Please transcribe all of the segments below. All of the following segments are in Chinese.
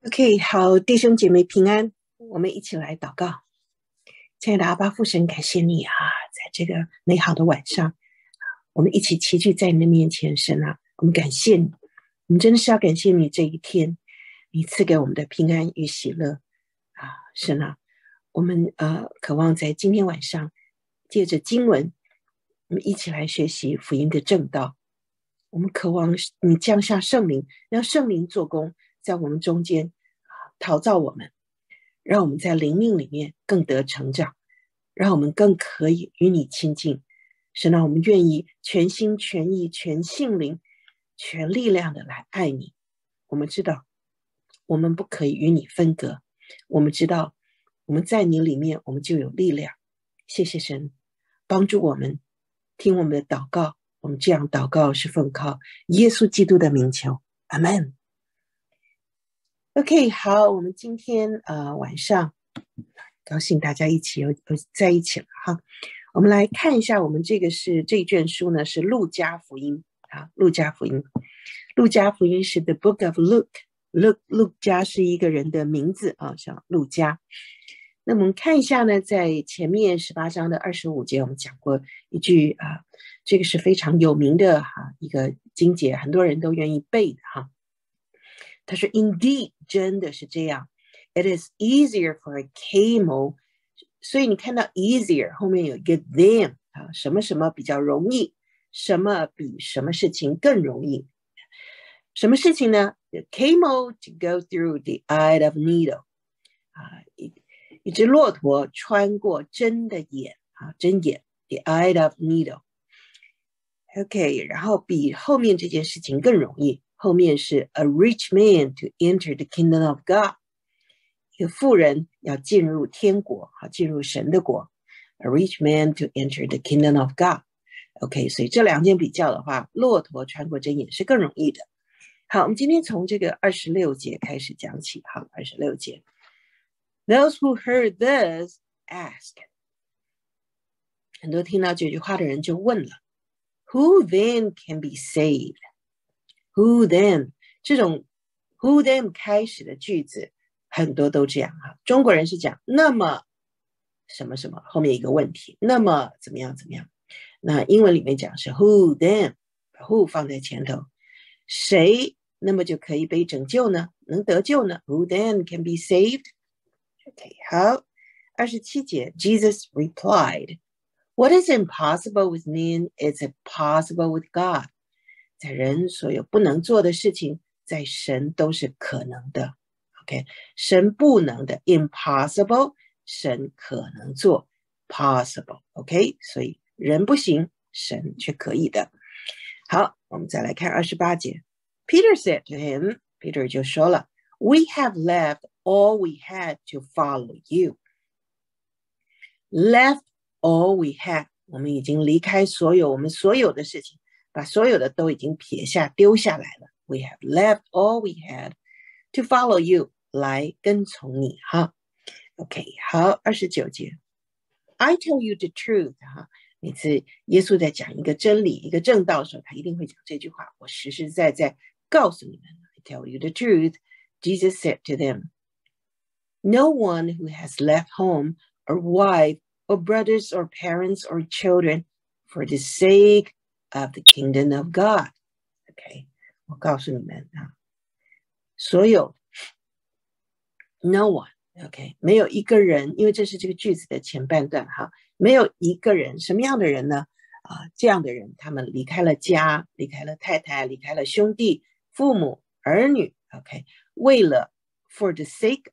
OK， 好，弟兄姐妹平安，我们一起来祷告。亲爱的阿爸父神，感谢你啊，在这个美好的晚上，我们一起齐聚在你的面前，神啊，我们感谢你，我们真的是要感谢你这一天，你赐给我们的平安与喜乐啊，神啊，我们渴望在今天晚上借着经文，我们一起来学习福音的正道。我们渴望你降下圣灵，让圣灵做工，在我们中间陶造我们，让我们在灵命里面更得成长，让我们更可以与你亲近。神啊，我们愿意全心全意全性灵全力量的来爱你。我们知道我们不可以与你分隔，我们知道我们在你里面我们就有力量。谢谢神帮助我们，听我们的祷告，我们这样祷告是奉靠耶稣基督的名求，阿们。OK， 好，我们今天晚上高兴大家一起有在一起了哈。我们来看一下，我们这一卷书呢是路加福音啊，路加福音是 The Book of Luke， 路加是一个人的名字啊，叫路加。那我们看一下呢，在前面18章的25节，我们讲过一句这个是非常有名的一个经节，很多人都愿意背的哈。他说 Indeed 真的是这样 It is easier for a camel， 所以你看到 easier 后面有一个 than 什么什么比较容易，什么比什么事情更容易。什么事情呢？ The camel to go through the eye of needle， 一只骆驼穿过针的眼针眼 the eye of needle。 OK， 然后比后面这件事情更容易，后面是 a rich man to enter the kingdom of God， 一个富人要进入天国，进入神的国。 a rich man to enter the kingdom of God。 OK， 所以这两件比较的话，骆驼穿过针眼是更容易的。好，我们今天从这个26节开始讲起。好，26节 Those who heard this asked， 很多听到这句话的人就问了， Who then can be saved？ Who then？ 这种 Who then 开始的句子很多都这样中国人是讲那么什么什么后面一个问题，那么怎么样怎么样。那英文里面讲是 Who then， 把 Who 放在前头，谁那么就可以被拯救呢？能得救呢？ Who then can be saved？ OK， 好，27节 Jesus replied， What is impossible with men is possible with God。 在人所有不能做的事情，在神都是可能的。 OK， 神不能的 impossible， 神可能做 possible。 OK， 所以人不行，神却可以的。好，我们再来看28节 Peter said to him， Peter 就说了， We have left all we had to follow you。 Left all we had， 我们已经离开我们所有的事情，把所有的都已经撇下丢下来了。 We have left all we had to follow you， 来跟从你哈。 OK， 好，29节 I tell you the truth 每次耶稣在讲一个真理一个正道的时候，他一定会讲这句话，我实实在在告诉你们。 I tell you the truth， Jesus said to them， No one who has left home or wife or brothers or parents or children for the sake of the kingdom of God。 OK， 我告诉你们所有 No one， OK， 没有一个人，因为这是这个句子的前半段没有一个人，什么样的人呢？这样的人，他们离开了家，离开了太太，离开了兄弟、父母、儿女 OK， 为了 for the sake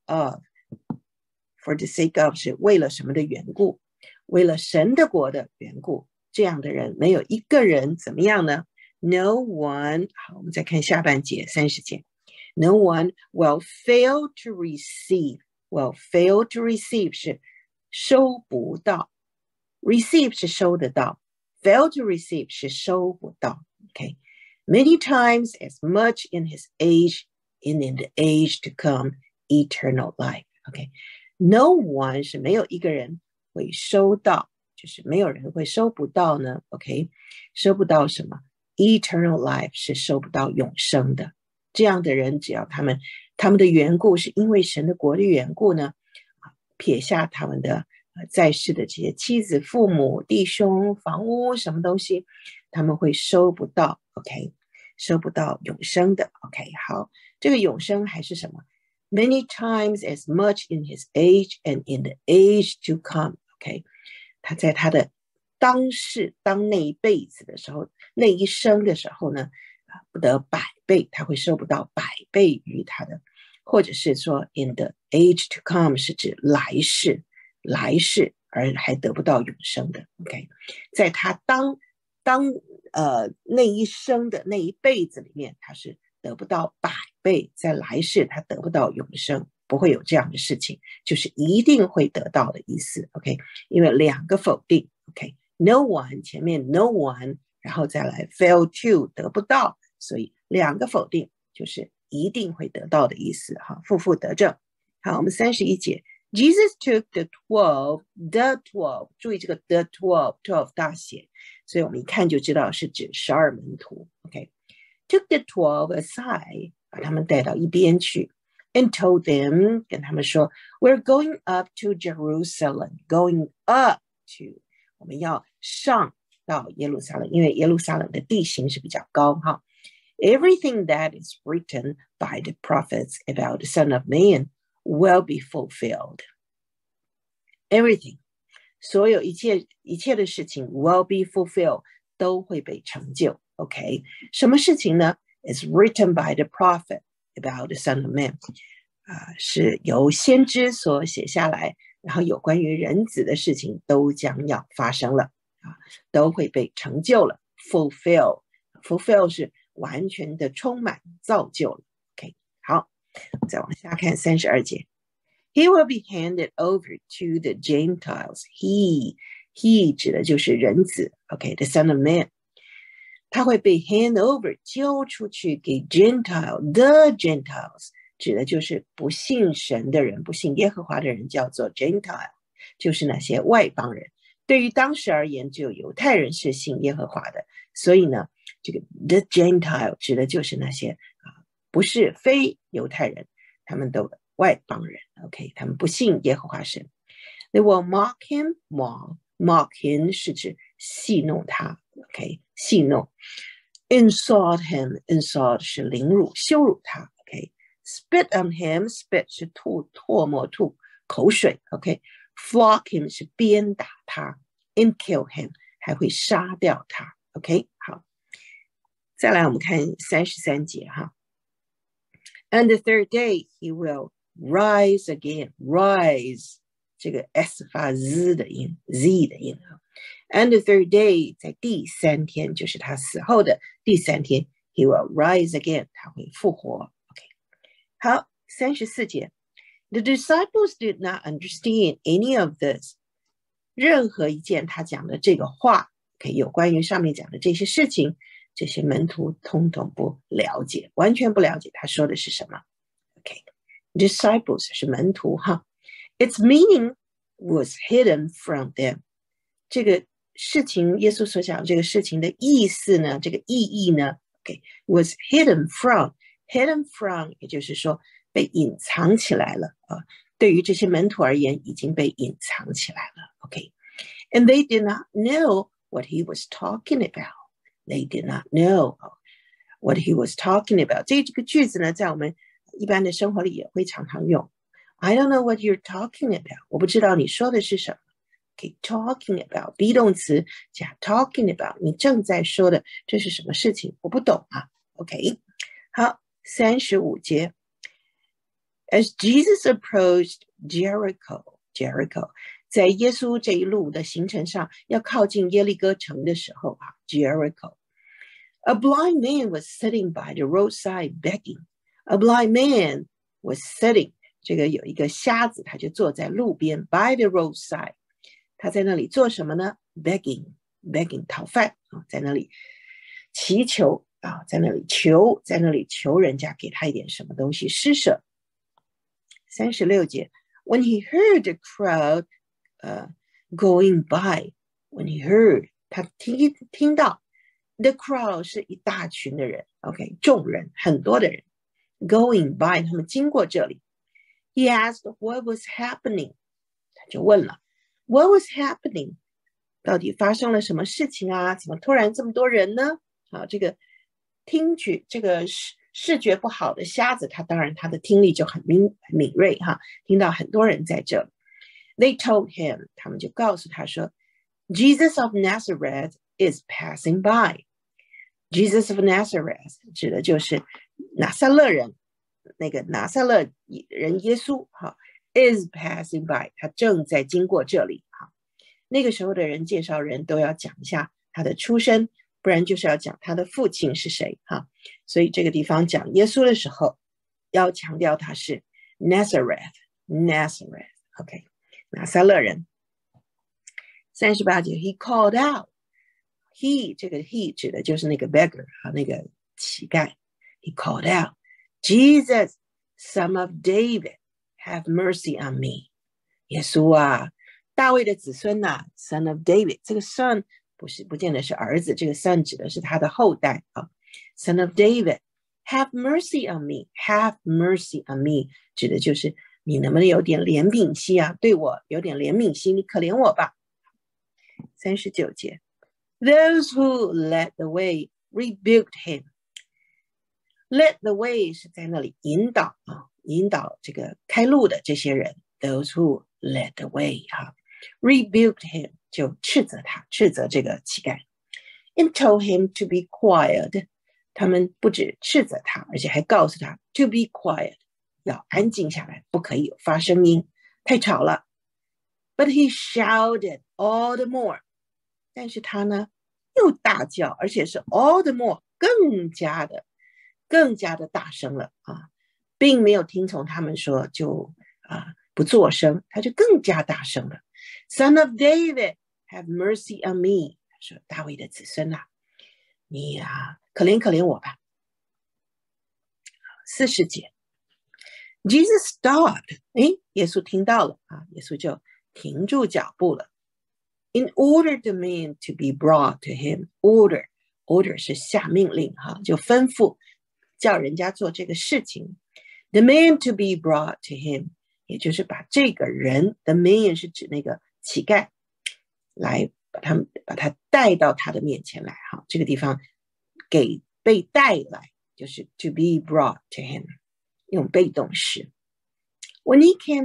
of 是为了什么的缘故？为了神的国的缘故，这样的人没有一个人怎么样呢？ No one， 好，我们再看下半节30节 No one will fail to receive， will fail to receive 是收不到， receive 是收得到， fail to receive 是收不到 OK， many times as much in his age and in the age to come eternal life OK， no one 是没有一个人会收到，就是没有人会收不到呢 OK， 收不到什么？ eternal life 是收不到永生的。这样的人只要他们他们的缘故是因为神的国的缘故呢，撇下他们的在世的这些妻子、父母、弟兄、房屋什么东西，他们会收不到 OK， 收不到永生的 OK。 好，这个永生还是什么？ Many times as much in his age and in the age to come OK， 他在他的当世当那一辈子的时候，那一生的时候呢，不得100倍，他会收不到100倍于他的，或者是说 in the age to come 是指来世而还得不到永生的 OK， 在他当那一生的那一辈子里面，他是得不到100倍，在来世他得不到永生，不会有这样的事情，就是一定会得到的意思 OK， 因为2个否定 OK， no one 前面 no one， 然后再来 fail to 得不到，所以2个否定就是一定会得到的意思哈，负负得正。好，我们31节 Jesus took the 12， 注意这个 the 12大写，所以我们一看就知道是指12门徒 OK， took the 12 aside， 把他们带到一边去， and told them 跟他们说 we're going up to Jerusalem， going up to 我们要上到耶路撒冷，因为耶路撒冷的地形是比较高哈。Everything that is written by the prophets about the Son of Man will be fulfilled. Everything， 所有一切的事情 will be fulfilled， 都会被成就 OK， 什么事情呢？ It's written by the prophet about the Son of Man，是由先知所写下来，然后有关于人子的事情都将要发生了都会被成就了 fulfill 是完全的充满造就了 OK， 好，再往下看32节 He will be handed over to the Gentiles， he 指的就是人子 OK， the Son of Man， 他会被 hand over 交出去给 the Gentiles， 指的就是不信神的人，不信耶和华的人叫做 Gentile， 就是那些外邦人。对于当时而言，只有犹太人是信耶和华的，所以呢，这个 the Gentile 指的就是那些不是非犹太人，他们的外邦人 OK， 他们不信耶和华神。They will mock him， mock him 是指戏弄他 OK， 戏弄。Insult him， insult 是凌辱羞辱他 OK， spit on him， spit 是唾沫吐口水 OK，flog him 是鞭打他 and kill him 还会杀掉他 OK， 好，再来我们看33节哈。And the third day he will rise again， rise 这个 s 发 z 的音 z 的音 And the third day 在第3天，就是他死后的第3天 he will rise again， 他会复活 OK， 好，34节The disciples did not understand any of this， 任何一件他讲的这个话有关于上面讲的这些事情，这些门徒通通不了解，完全不了解他说的是什么 OK， Disciples 是门徒哈 Its meaning was hidden from them， 这个事情耶稣所讲这个事情的意思呢，这个意义呢 OK was hidden from 也就是说被隐藏起来了对于这些门徒而言已经被隐藏起来了 OK And they did not know what he was talking about. They did not know what he was talking about. 这个句子呢，在我们一般的生活里也会常常用。I don't know what you're talking about. 我不知道你说的是什么。Okay, talking about be 动词加 talking about， 你正在说的这是什么事情？我不懂啊。OK， 好，35节。As Jesus approached Jericho， 在耶稣这一路的行程上要靠近耶利哥城的时候Jericho， A blind man was sitting by the roadside begging. A blind man was sitting， 这个有一个瞎子，他就坐在路边 by the roadside， 他在那里做什么呢？ begging 讨饭在那里祈求在那里求人家给他一点什么东西施舍。36节 When he heard the crowd going by， when he heard 他听到 the crowd 是一大群的人 OK， 众人很多的人 going by， 他们经过这里。He asked what was happening， 他就问了 What was happening， 到底发生了什么事情啊？怎么突然这么多人呢？啊，这个听觉，这个视觉不好的瞎子，他当然他的听力就很敏锐哈，听到很多人在这里。They told him， 他们就告诉他说 Jesus of Nazareth is passing by。 Jesus of Nazareth 指的就是拿撒勒人，那个拿撒勒人耶稣哈 is passing by， 他正在经过这里哈。那个时候的人介绍人都要讲一下他的出身，不然就是要讲他的父亲是谁哈。所以这个地方讲耶稣的时候要强调他是 Nazareth OK， 拿撒勒人。38节 He called out， He 这个 He 指的就是那个 beggar 那个乞丐。 He called out Jesus son of David have mercy on me。 耶稣啊，大卫的子孙啊 son of David， 这个 son 不见得是儿子，这个 son 指的是他的后代啊。Son of David have mercy on me， have mercy on me 指的就是你能不能有点怜悯心啊，对我有点怜悯心，你可怜我吧。39节 Those who led the way rebuked him。 Led the way 是在那里引导啊，引导这个开路的这些人。Those who led the way rebuked him 就斥责他，斥责这个乞丐。And told him to be quiet， 他们不止斥责他，而且还告诉他 to be quiet， 要安静下来，不可以有发声音，太吵了。But he shouted all the more， 但是他呢又大叫，而且是 all the more， 更加的大声了啊，并没有听从他们说就不作声，他就更加大声了。Son of David have mercy on me， 他说大卫的子孙啊，你可怜我吧。40节 Jesus stopped， 耶稣听到了耶稣就停住脚步了。In order the man to be brought to him， order 是下命令就吩咐叫人家做这个事情。The man to be brought to him， 也就是把这个人 the man 是指那个乞丐，来把他带到他的面前来这个地方给被带来就是 to be brought to him， 用被动式。When he came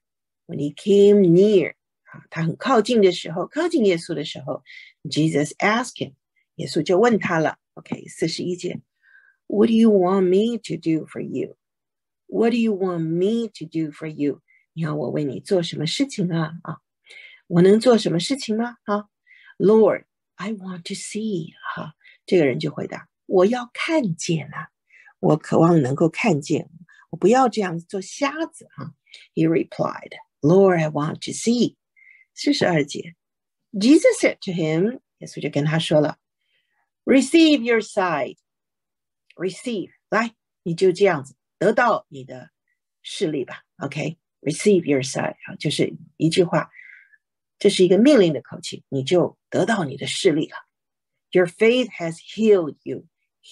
near， 他很靠近的时候，靠近耶稣的时候 Jesus asked him， 耶稣就问他了。 41节 What do you want me to do for you？ What do you want me to do for you？ 你要我为你做什么事情我能做什么事情吗？Lord, I want to see。 这个人就回答我要看见我渴望能够看见，我不要这样做瞎子He replied, Lord, I want to see。 42节 Jesus said to him， 耶稣就跟他说了 Receive your sight。 Receive， 来你就这样子得到你的视力吧。 Receive your sight， 就是一句话，这是一个命令的口气，你就得到你的视力了。 Your faith has healed you。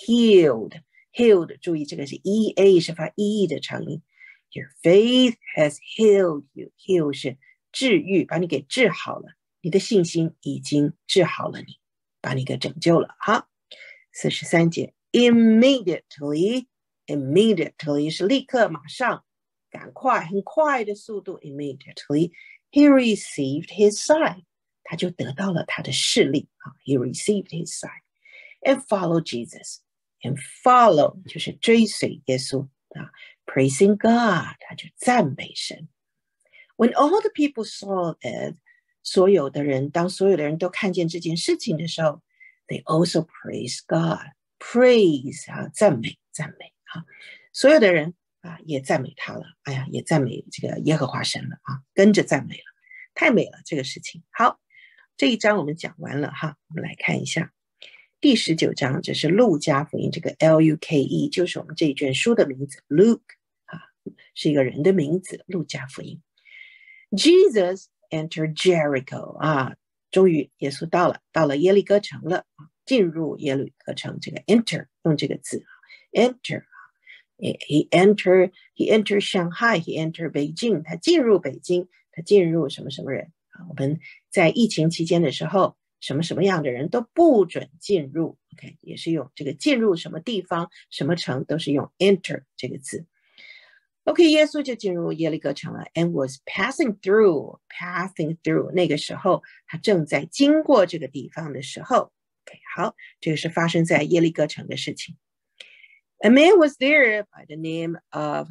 Healed 注意这个是 EA 是发 EE 的长音。 Your faith has healed you。 Heal 是治愈，把你给治好了，你的信心已经治好了你，把你给拯救了43节 Immediately 是立刻马上赶快很快的速度。 Immediately he received his sight， 他就得到了他的视力He received his sight and followed Jesus。 And follow 就是追随耶稣Praising God， 他就赞美神。 When all the people saw it， 当所有的人都看见这件事情的时候 They also praised God。 Praise 赞美所有的人也赞美他了，也赞美这个耶和华神了跟着赞美了，太美了这个事情。好，这一章我们讲完了我们来看一下第19章，这是路加福音，这个 Luke 就是我们这一卷书的名字 Luke 是一个人的名字，路加福音。Jesus entered Jericho 终于耶稣到了耶利哥城了，进入耶利哥城，这个 enter 用这个字enter He entered Shanghai, he entered Beijing. 他进入北京，他进入什么什么人啊？我们在疫情期间的时候，什么什么样的人都不准进入。OK， 也是用这个进入什么地方、什么城，都是用 enter 这个字。OK， 耶稣就进入耶利哥城了 ，and was passing through， 那个时候他正在经过这个地方的时候。OK， 好，这个是发生在耶利哥城的事情。A man was there by the name of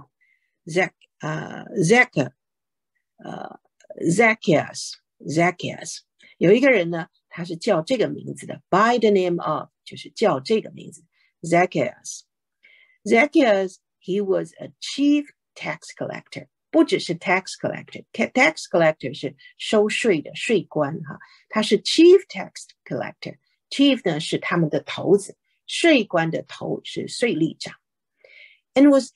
Zacchaeus。有一个人呢，他是叫这个名字的 ，by the name of 就是叫这个名字 Zacchaeus。Zacchaeus he was a chief tax collector， 不只是 tax collector，tax collector 是收税的税官哈，他是 chief tax collector。chief 呢是他们的头子，税官的头是税吏长。And was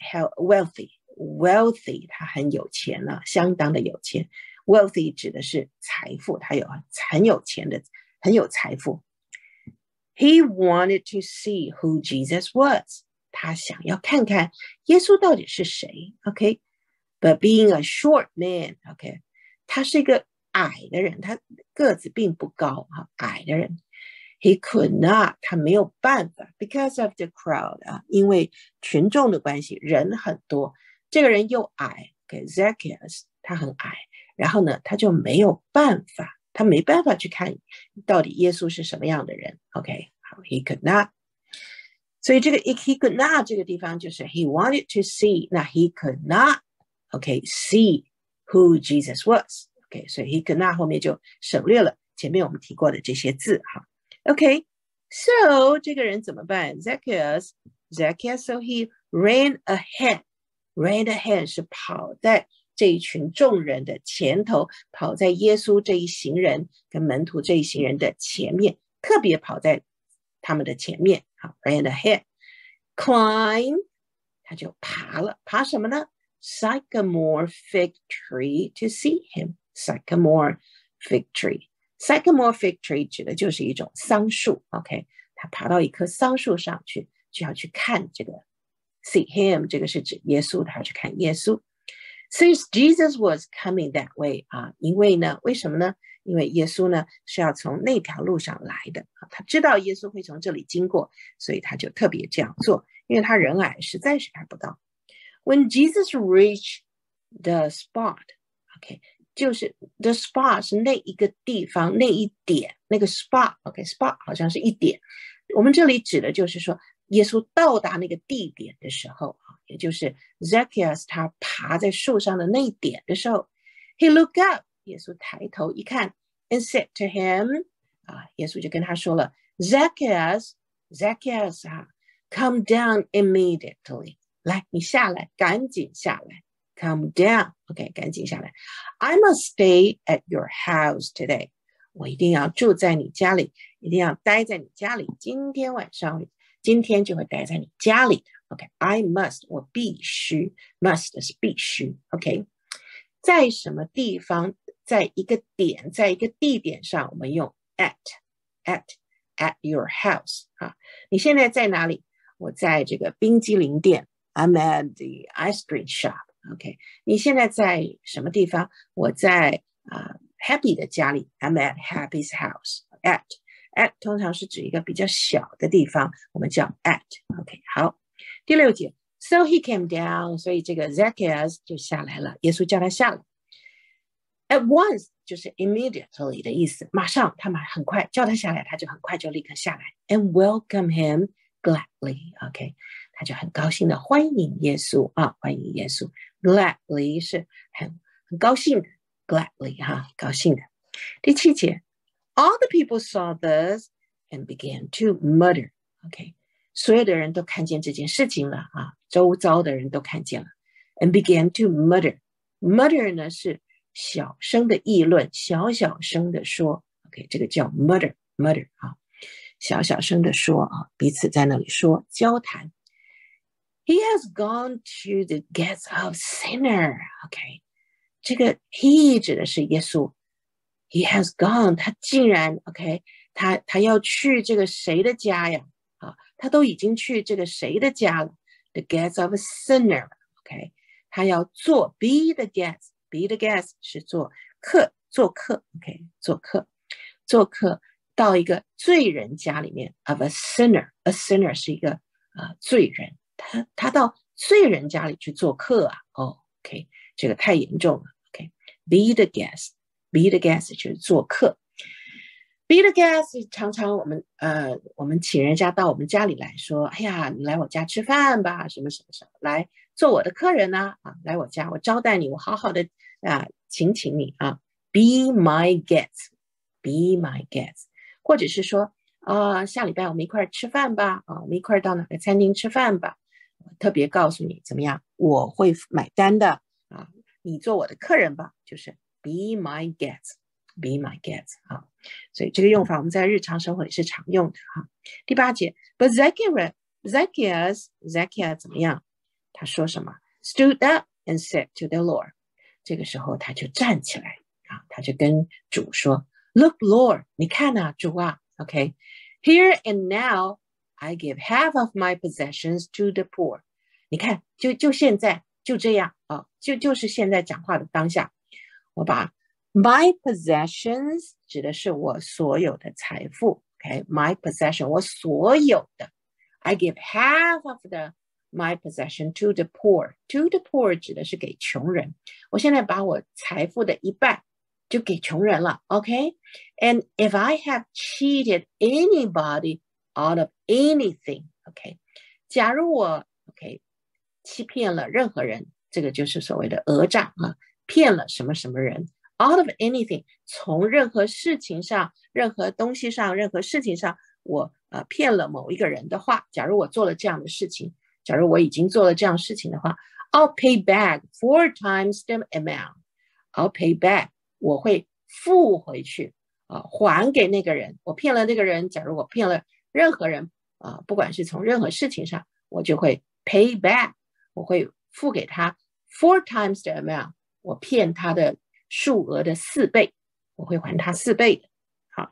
wealthy， 他很有钱了，相当的有钱。wealthy 指的是财富，他很有钱的，很有财富。He wanted to see who Jesus was， 他想要看看耶稣到底是谁。OK，but being a short man， OK， 他是一个矮的人，他个子并不高哈，矮的人。He could not， 他没有办法 because of the crowd 因为群众的关系，人很多，这个人又矮 Zacchaeus 他很矮，然后呢他就没有办法，他没办法去看到底耶稣是什么样的人。OK， 好 He could not， 所以这个 he could not 这个地方就是 he wanted to see， 那 he could not OK see who Jesus was OK， 所以 he could not 后面就省略了前面我们提过的这些字哈。Okay, so 这个人怎么办 Zacchaeus, so he ran ahead 是跑在这一群众人的前头，跑在耶稣这一行人跟门徒这一行人的前面，特别跑在他们的前面。好 ran ahead. Climb 他就爬了，爬什么呢 Sycamore fig tree to see him. Sycamore fig tree 指的就是一种桑树 OK， 他爬到一棵桑树上去，就要去看这个 see him， 这个是指耶稣，他要去看耶稣。Since Jesus was coming that way 因为呢，为什么呢？因为耶稣呢是要从那条路上来的，他知道耶稣会从这里经过，所以他就特别这样做，因为他人矮，实在是看不到。When Jesus reached the spot OK，就是 the spot 是那一个地方那一点，那个 spot OK spot 好像是一点，我们这里指的就是说耶稣到达那个地点的时候，也就是 Zacchaeus 他爬在树上的那一点的时候 He looked up 耶稣抬头一看 and said to him 耶稣就跟他说了 Zacchaeus come down immediately 来你下来，赶紧下来Come down, OK， 赶紧下来。I must stay at your house today. 我一定要住在你家里，一定要待在你家里。今天晚上，今天就会待在你家里的。OK，I must， 我必须 ，must 是必须。OK， 在什么地方，在一个点，在一个地点上，我们用 at your house 你现在在哪里？我在这个冰激凌店。I'm at the ice cream shop。OK， 你现在在什么地方？我在Happy 的家里 I'm at Happy's house. At 通常是指一个比较小的地方，我们叫 at. OK， 好，第6节 So he came down， 所以这个 Zacchaeus 就下来了，耶稣叫他下来。At once 就是 immediately 的意思，马上，他很快叫他下来，他就很快就立刻下来。And welcome him gladly. OK， 他就很高兴的欢迎耶稣欢迎耶稣。Gladly 是很高兴的 ，gladly 高兴的。第7节 ，All the people saw this and began to mutter. OK， 所有的人都看见这件事情了周遭的人都看见了 ，and began to mutter. Mutter 呢是小声的议论，小声的说 ，OK， 这个叫 mutter 小声的说彼此在那里说交谈。He has gone to the gates of sinner. OK， 这个 he 指的是耶稣。He has gone， 他竟然 OK， 他要去这个谁的家呀？他都已经去这个谁的家了？ the guest of a sinner. OK， 他要做 be the guest。be the guest 是做客，OK， 做客到一个罪人家里面 of a sinner。a sinner 是一个罪人，他到罪人家里去做客啊。OK， 这个太严重了。OK，be the guest。be the guest 就是做客。be the guest 常常我们请人家到我们家里来说，哎呀，你来我家吃饭吧，什么什么什么，来做我的客人啊，来我家，我招待你，我好好的请你啊。be my guest。be my guest， 或者是说下礼拜我们一块吃饭吧，我们一块到哪个餐厅吃饭吧，特别告诉你怎么样，我会买单的啊，你做我的客人吧，就是 be my guest。be my guest 啊，所以这个用法我们在日常生活里是常用的哈。第8节 ，But Zacchaeus 怎么样？他说什么 ？Stood up and said to the Lord。这个时候他就站起来啊，他就跟主说 ：“Look, Lord， 你看啊，主啊 ，OK，here and now I give half of my possessions to the poor。你看，就现在就这样啊，就是现在讲话的当下，我把。My possessions 指的是我所有的财富 ，OK，my possession 我所有的 ，I give half of my possession to the poor。to the poor 指的是给穷人，我现在把我财富的一半就给穷人了 ，OK。And if I have cheated anybody out of anything，OK， 假如我 OK 欺骗了任何人，这个就是所谓的讹诈啊，骗了什么什么人。out of anything， 从任何事情上、任何东西上、任何事情上，我骗了某一个人的话，假如我做了这样的事情，假如我已经做了这样的事情的话 ，I'll pay back 4 times the amount。I'll pay back， 我会付回去还给那个人。我骗了那个人，假如我骗了任何人不管是从任何事情上，我就会 pay back， 我会付给他 4 times the amount， 我骗他的数额的4倍，我会还他4倍的。好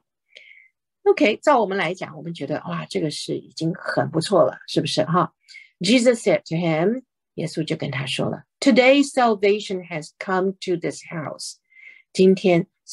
，OK， 照我们来讲，我们觉得哇，这个是已经很不错了，是不是哈 ？Jesus said to him， 耶稣就跟他说了 ，Today salvation has come to this house。今天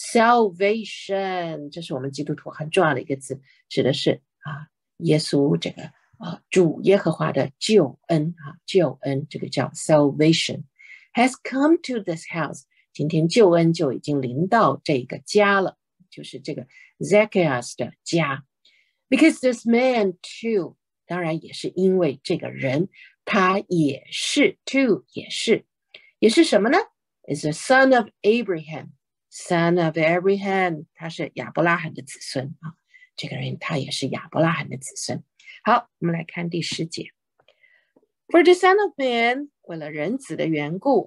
salvation， 这是我们基督徒很重要的一个字，指的是耶稣这个主耶和华的救恩救恩，这个叫 salvation has come to this house。今天救恩就已经临到这个家了，就是这个 Zacchaeus 的家。Because this man too， 当然也是因为这个人，他也是 too， 也是什么呢 ？Is the son of Abraham，son of Abraham， 他是亚伯拉罕的子孙啊。这个人他也是亚伯拉罕的子孙。好，我们来看第10节。For the son of man， 为了人子的缘故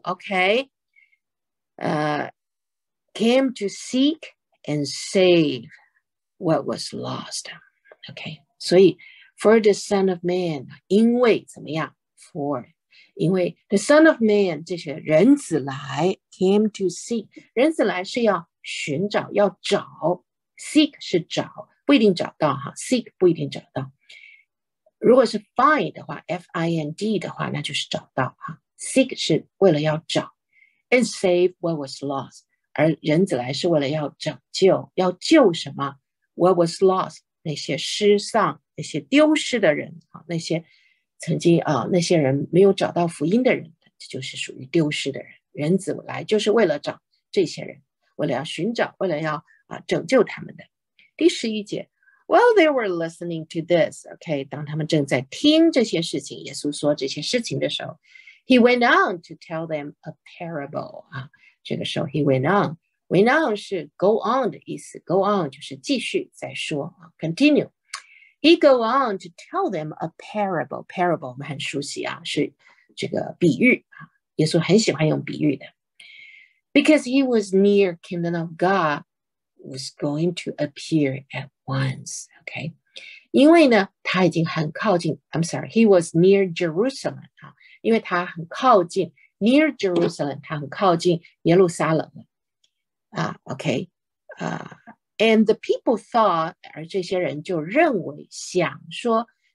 ，OK。came to seek and save what was lost. OK， 所以 for the son of man， 因为怎么样 ？for， 因为 the son of man 这些人子来 came to seek， 人子来是要寻找，要找 ，seek 是找，不一定找到哈 ，seek 不一定找到。如果是 find 的话 ，find 的话，那就是找到哈。seek 是为了要找。And save what was lost， 而人子来是为了要拯救，要救什么 ？What was lost， 那些失丧、那些丢失的人那些曾经那些人没有找到福音的人，这就是属于丢失的人。人子来就是为了找这些人，为了要寻找，为了要拯救他们的。第11节 ，While they were listening to this，OK， 当他们正在听这些事情，耶稣说这些事情的时候。He went on to tell them a parable 这个时候 he went on 是 go on 的意思 go on 就是继续再说continue he go on to tell them a parable 我们很熟悉是这个比喻耶稣很喜欢用比喻的 because he was near kingdom of God was going to appear at once OK 因为呢他已经很靠近 I'm sorry he was near Jerusalem因为他很靠近 near Jerusalem， 他很靠近耶路撒冷OK and the people thought， 而这些人就认为想说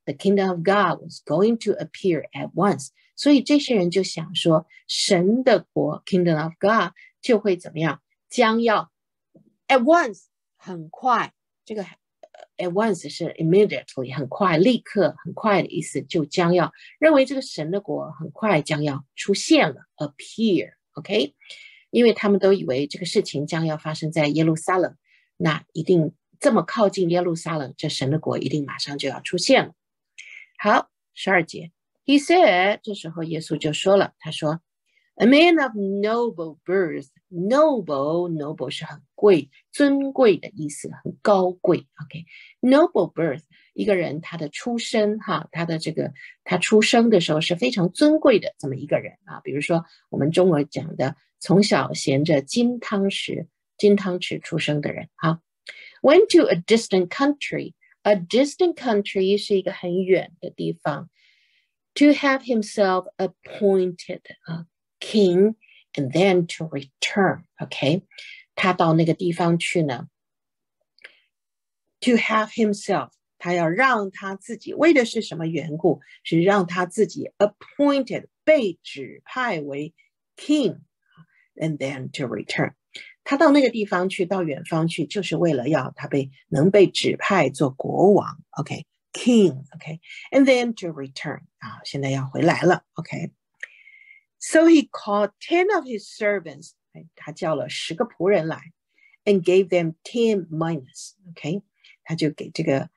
the kingdom of God was going to appear at once。所以这些人就想说，神的国 kingdom of God 就会怎么样？将要 at once 很快，这个at once 是 immediately 很快，立刻，很快的意思，就将要认为这个神的国很快将要出现了 appear。OK， 因为他们都以为这个事情将要发生在耶路撒冷，那一定这么靠近耶路撒冷，这神的国一定马上就要出现了。好，12节 ，He said， 这时候耶稣就说了，他说 ，A man of noble birth， noble 是很贵、尊贵的意思，很高贵。OK，noble birth， 一个人他的出生哈，他出生的时候是非常尊贵的这么一个人啊。比如说我们中文讲的，从小衔着金汤匙出生的人哈。Went to a distant country。A distant country 是一个很远的地方。To have himself appointed a king and then to return. OK， 他到那个地方去呢。To have himself， 他要让他自己，为的是什么缘故？是让他自己 appointed 被指派为 king and then to return。他到那个地方去，到远方去，就是为了要他能被指派做国王 ，OK， king， OK，and then to return 啊，现在要回来了 ，OK。So he called 10 of his servants， 他叫了10个仆人来 ，and gave them 10 minas，OK， 他就给这个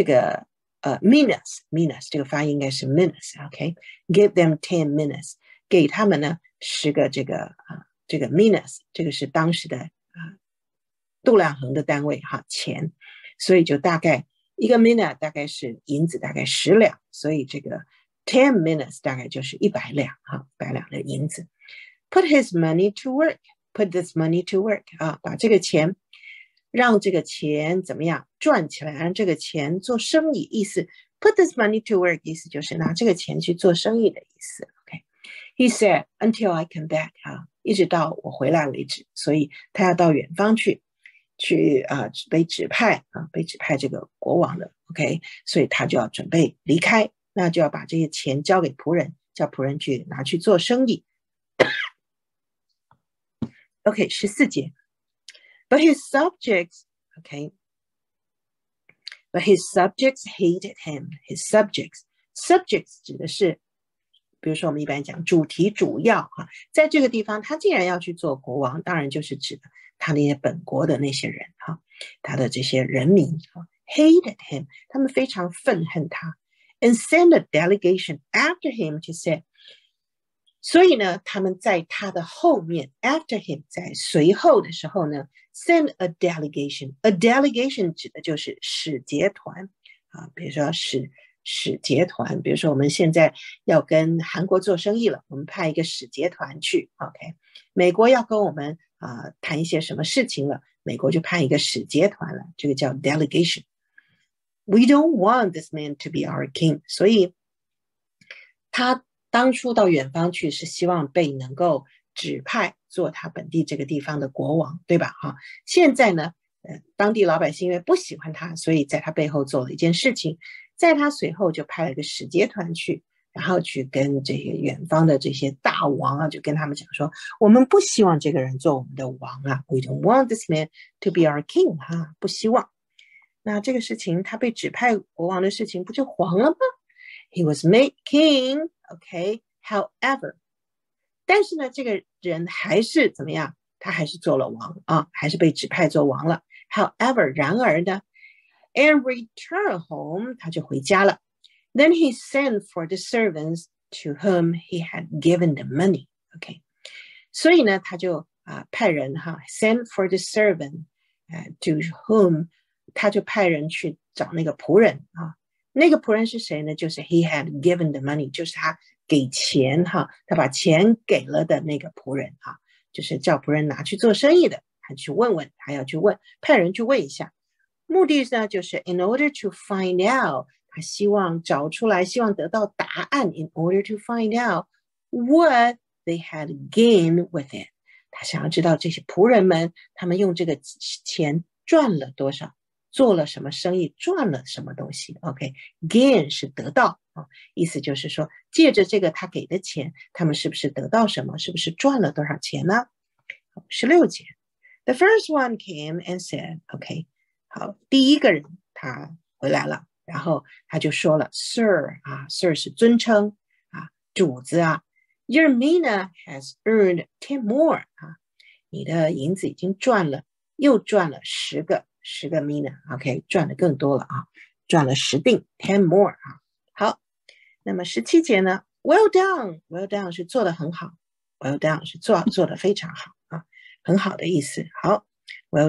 minas 这个发音应该是 minas，OK，give them 10 minas， 给他们呢10个这个 minas， 这个是当时的度量衡的单位哈，钱，所以就大概一个 mina 大概是银子大概10两，所以这个 10 minas 大概就是100两哈，100两的银子。Put his money to work， put this money to work 啊，把这个钱让这个钱怎么样赚起来，让这个钱做生意，意思 put this money to work 意思就是拿这个钱去做生意的意思。OK，He said until I come back 啊。一直到我回来为止，所以他要到远方去被指派这个国王了 ，OK， 所以他就要准备离开，那就要把这些钱交给仆人，叫仆人去拿去做生意。OK， 14节 ，But his subjects hated him. His subjects 指的是。比如说我们一般讲主题主要哈，在这个地方他既然要去做国王，当然就是指的他那些本国的那些人哈，他的这些人民 hated him， 他们非常愤恨他 and sent a delegation after him to say， 所以呢他们在他的后面 after him 在随后的时候呢 send a delegation 指的就是使节团啊，比如说使节团，比如说我们现在要跟韩国做生意了，我们派一个使节团去 OK， 美国要跟我们谈一些什么事情了，美国就派一个使节团了，这个叫 delegation。 We don't want this man to be our king， 所以他当初到远方去是希望被能够指派做他本地这个地方的国王，对吧现在呢当地老百姓因为不喜欢他，所以在他背后做了一件事情，在他随后就派了一个使节团去，然后去跟这些远方的这些大王就跟他们讲说，我们不希望这个人做我们的王We don't want this man to be our king 不希望。那这个事情他被指派国王的事情不就黄了吗？ He was made king however， 但是呢这个人还是怎么样，他还是做了王还是被指派做王了。However， 然而呢 and return home， 他就回家了。Then he sent for the servants to whom he had given the money。 OK， 所以呢他就派人send for the servant to whom， 他就派人去找那个仆人那个仆人是谁呢？就是 he had given the money， 就是他给钱他把钱给了的那个仆人就是叫仆人拿去做生意的，他去问问，他要去问，派人去问一下，目的呢就是 in order to find out， 他希望找出来，希望得到答案 in order to find out what they had gained with it， 他想要知道这些仆人们他们用这个钱赚了多少， 做了什么生意，赚了什么东西。OK，gain 是得到啊，意思就是说，借着这个他给的钱，他们是不是得到什么？是不是赚了多少钱呢？16节 ，The first one came and said，OK，好，第一个人他回来了，然后他就说了，Sir 啊，Sir 是尊称啊，主子啊。Your mina has earned 10 more 啊，你的银子已经又赚了10个mina，OK， 赚的更多了啊，赚了10锭 10 more 啊。好，那么17节呢 ，Well done，Well done 是做的很好 ，Well done 是做的非常好啊，很好的意思。好 ，Well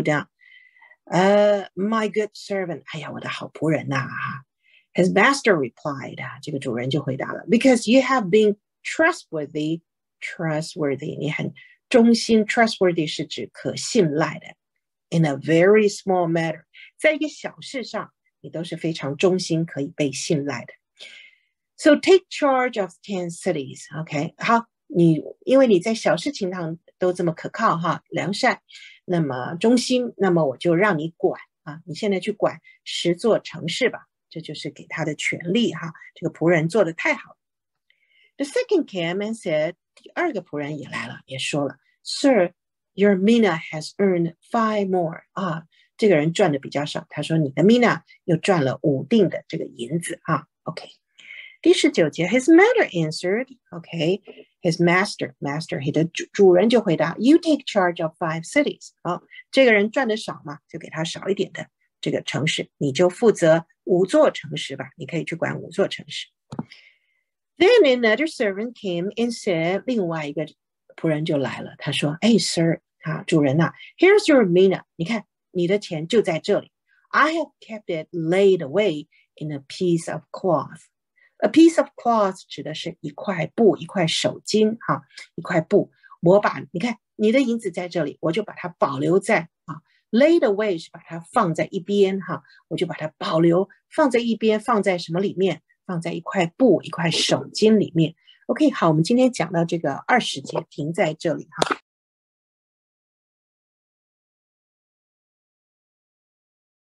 done，my good servant， 哎呀，我的好仆人呐，His master replied， 这个主人就回答了 ，Because you have been trustworthy， 你很忠心 ，trustworthy 是指可信赖的 ，in a very small matter， 在一个小事上，你都是非常忠心，可以被信赖的。So take charge of 10 cities，OK， 好，因为你在小事情上都这么可靠哈，良善，那么忠心，那么我就让你管啊，你现在去管10座城市吧，这就是给他的权利哈，这个仆人做的太好了。The second came and said， 第二个仆人也来了，也说了 ，Sir, your mina has earned 5 more 啊，这个人赚的比较少，他说你的 mina 又赚了5锭的这个银子啊 ，OK。第19节 ，His master answered，OK，His master， 他的主人就回答 ，You take charge of 5 cities， 啊，这个人赚的少嘛，就给他少一点的这个城市，你就负责5座城市吧，你可以去管5座城市。Then another servant came and said， 另外一个仆人就来了，他说，哎 ，Sir， 啊，主人呐 ，Here's your mina， 你看你的钱就在这里 ，I have kept it laid away in a piece of cloth。A piece of cloth 指的是一块布，一块手巾哈，一块布。你看你的银子在这里，我就把它保留在laid away 是把它放在一边哈，我就把它保留放在一边，放在什么里面？放在一块布，一块手巾里面。OK， 好，我们今天讲到这个20节，停在这里哈。